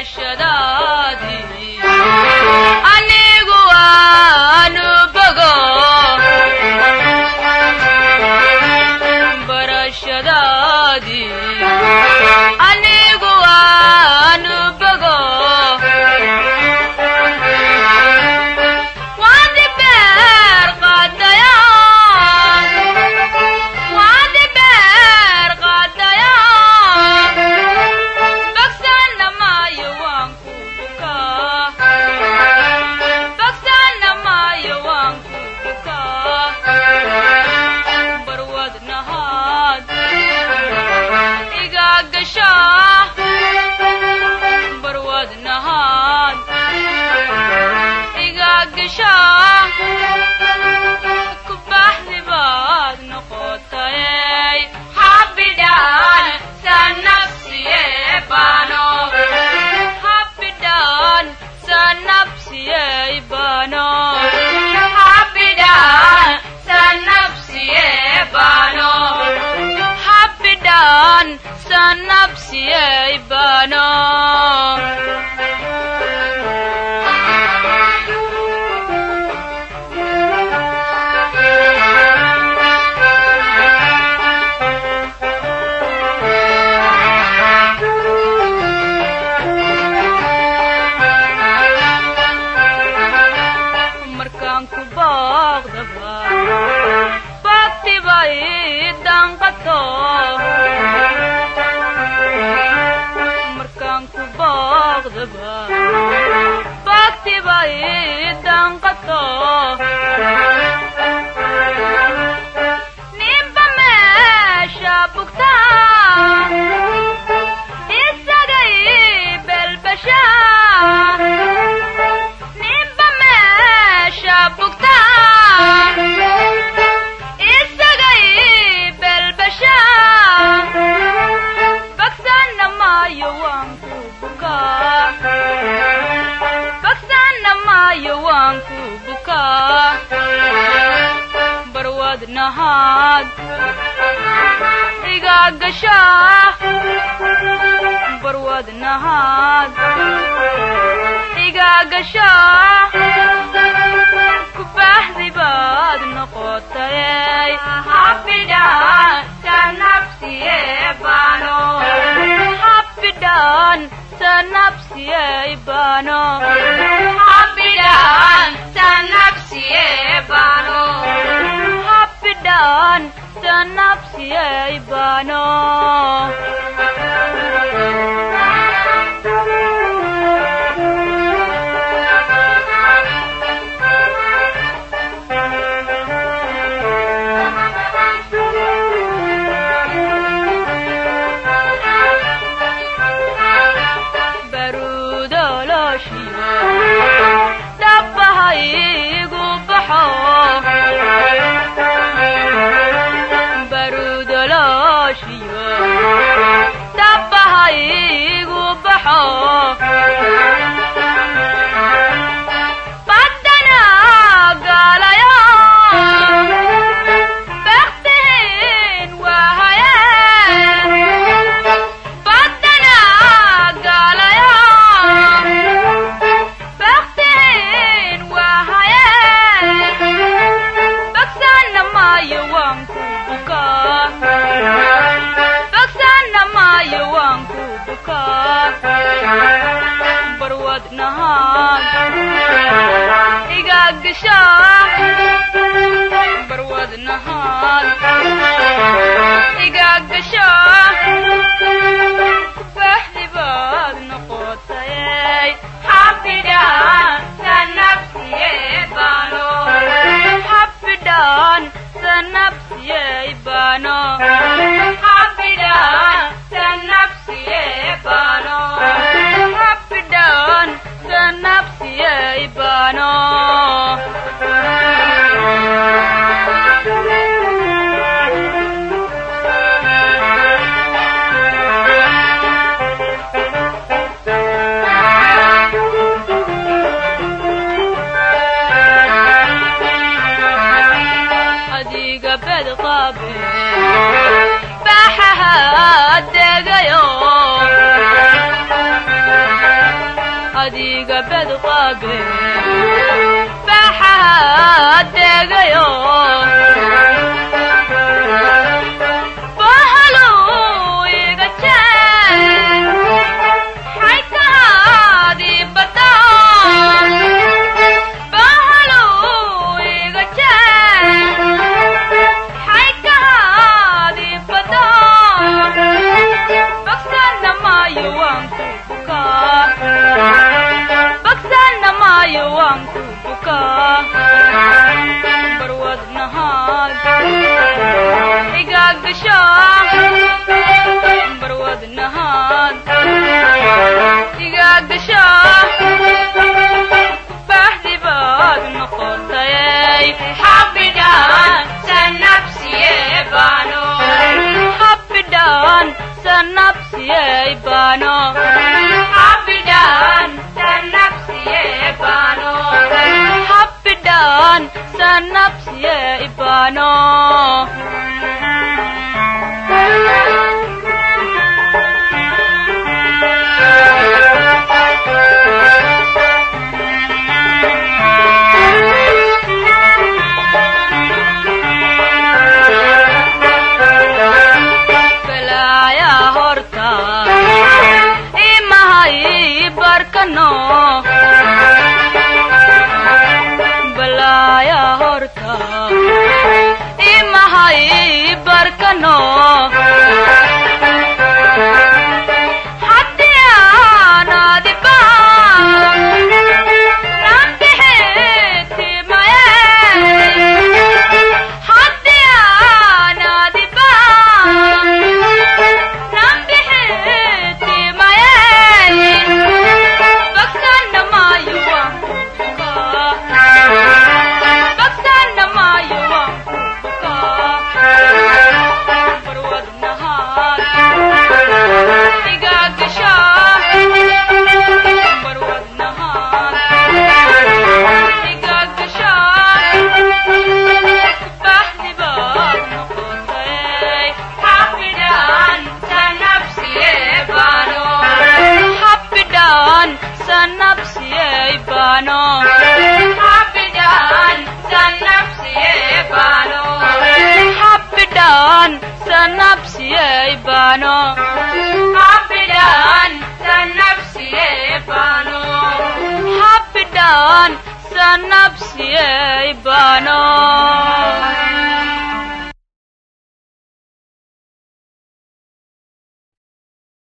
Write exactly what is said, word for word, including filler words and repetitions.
barashadaadii anigu aanu bogo barashadaadii anigu aanu bogo waadi beer qaadaya waadi beer qaadaya bagsana maayo waan ku bukaa bagsana maayo waan ku bukaa barwad nahaad iga gashaa barwad nahaad iga gashaa ku baxdi baad noqotay habidhaan sa nafsiye baano habidhaan sa nafsiye baano habidhaan sa nafsiye baano habidhaan sa nafsiye baano markaan ku baaqdaba baagti bay danqato markaan ku baaqdaba baagti bay danqato ninba meesha bugtaa isagay belbashaa ninba meesha bugtaa isagay belbashaa bagsana maayo waan ku bukaa bagsana maayo waan ku bukaa barwad nahaad iga gashaa barwad nahaad iga gashaa ku baxdi baad noqotay habidhaan sa nafsiye baano habidhaan sa nafsiye baano habidhaan sa nafsiye baano habidhaan sa nafsiye baano dabahaygu baxo barudolooshiyo dabahaygu baxo badana gaalayo baktiin wahaye badana gaalayo bagsana maayo waan ku bukaa bagsana maayo waan ku bukaa barwad nahaad iga gashaa barwad nahaad iga gashaa ku baxdi baad noqotay habidhaan sa nafsiye baano habidhaan sa nafsiye baano habidhaan sa nafsiye baano habidhaan sa nafsiye baano adiga bed qabe baxaad degayo bahalo iga jeen xaykaadi badan bahalo iga jeen xaykaadi badan baksana maayo waan ku bukaa baksana maayo waan ku bukaa barwadnahaad igagasho barwadnahaad igagasho bahdi baad noqotay xabidaan sanabsiye baano xabidaan sanabsiye baano xabidaan sanabsiye baano xabidaan sanabsiye baano barkano balaya horta imahay barkano hadiana diba nambiheti maye hadiana diba nambiheti maye baksana maayo waan ku bukaa baksana maayo waan ku bukaa barwadnahaad igagasho barwadnahaad igagasho bahdi baad noqotay xabidaan sanabsiye baano xabidaan sanabsiye baano xabidaan sanabsiye baano xabidaan sanabsiye baano xabidaan sanabsiye baano xabidaan sanabsiye baano